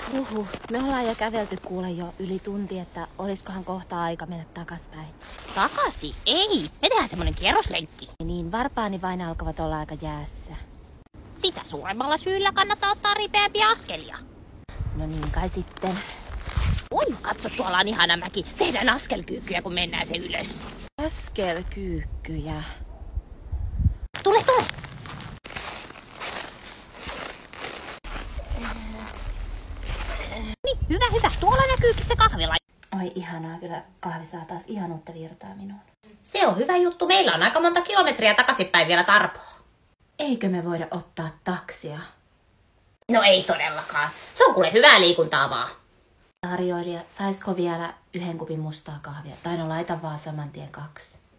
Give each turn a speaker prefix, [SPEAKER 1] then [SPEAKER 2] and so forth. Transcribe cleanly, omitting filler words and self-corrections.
[SPEAKER 1] Me ollaan jo kävelty kuule jo yli tunti, että olisikohan kohta aika mennä takaspäin.
[SPEAKER 2] Takaisin? Ei, me tehdään semmonen kierroslenkki.
[SPEAKER 1] Niin, varpaani vain alkavat olla aika jäässä.
[SPEAKER 2] Sitä suuremmalla syyllä kannattaa ottaa ripeämpiä askelia.
[SPEAKER 1] No niin kai sitten.
[SPEAKER 2] Oi, katso, tuolla on ihana mäki. Tehdään askelkyykkyjä, kun mennään se ylös.
[SPEAKER 1] Askelkyykkyjä.
[SPEAKER 2] Tule, tule! Niin, hyvä, hyvä. Tuolla näkyykin se kahvila.
[SPEAKER 1] Oi ihanaa, kyllä kahvi saa taas ihan uutta virtaa minuun.
[SPEAKER 2] Se on hyvä juttu. Meillä on aika monta kilometriä takaisinpäin vielä Tarpoon.
[SPEAKER 1] Eikö me voida ottaa taksia?
[SPEAKER 2] No ei todellakaan. Se on kuule hyvää liikuntaa vaan.
[SPEAKER 1] Tarjoilija, saisko vielä 1 kupin mustaa kahvia? Tai no laita vaan saman tien 2.